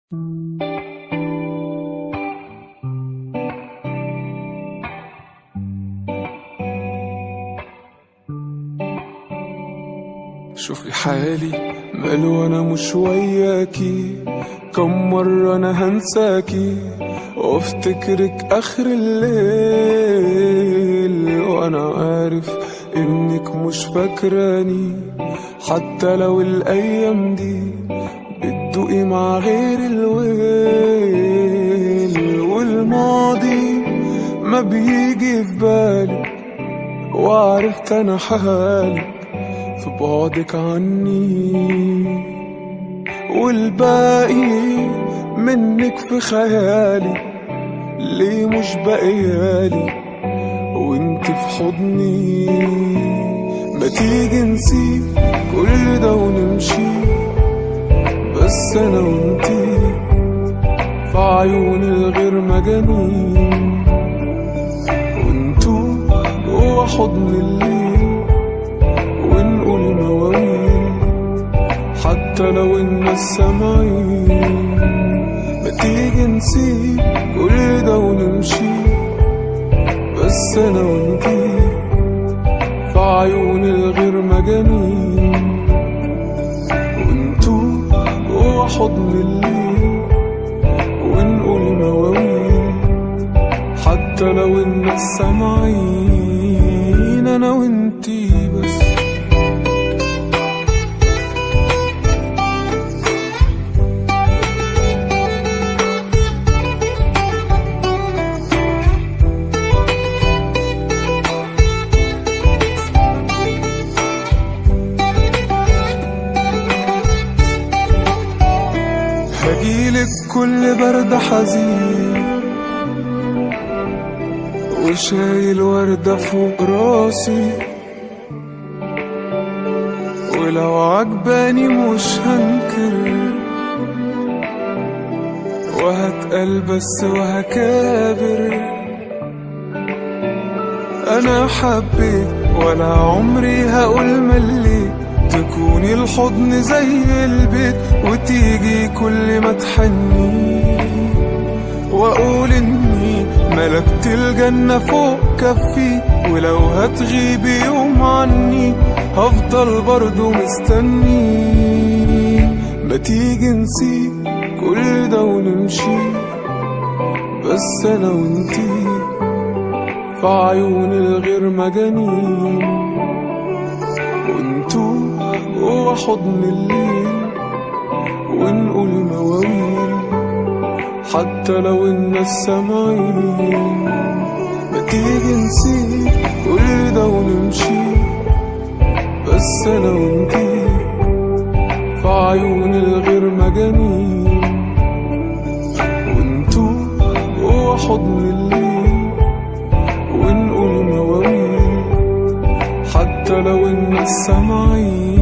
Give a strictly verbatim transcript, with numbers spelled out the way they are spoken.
شوفي حالي ماله وانا مش وياكي، كم مرة انا هنساكي وافتكرك اخر الليل، وانا عارف انك مش فاكراني حتى لو الايام دي بتدوقي مع غير الويل. والماضي ما بيجي في بالك وعرفت انا حالك في بعدك عني، والباقي منك في خيالي ليه مش بقيالي وانت في حضني. ما تيجي نسيب كل ده ونمشي، بس انا وانتي في عيون الغير مجانين، وانتو جوا حضن الليل ونقول مواويل حتى لو الناس سامعين. ما تيجي نسيب كل ده ونمشي، بس انا وانتي في عيون الغير مجانين، وانتو جوا حضن الليل ونقول مواويل حتى لو الناس سامعين. انا وانتي بس. هجيلك كل برد حزين وشايل وردة فوق راسي، ولو عجباني مش هنكر وهتقل بس وهكابر. انا حبيت ولا عمري هقول مليت، تكوني الحضن زي البيت وتيجي كل ما تحني، واقول اني ملكت الجنة فوق كفي، ولو هتغيبي يوم عني هفضل برضو مستني. ما تيجي نسيب كل ده ونمشي، بس انا وانتي في عيون الغير مجانين، وانتو جوا حضن الليل ونقول مواويل حتى لو الناس سامعين. ما تيجي نسيب كل ده ونمشي، بس انا وانتي في عيون الغير مجانين، وانتو جوا حضن الليل ونقول مواويل حتى لو الناس سامعين.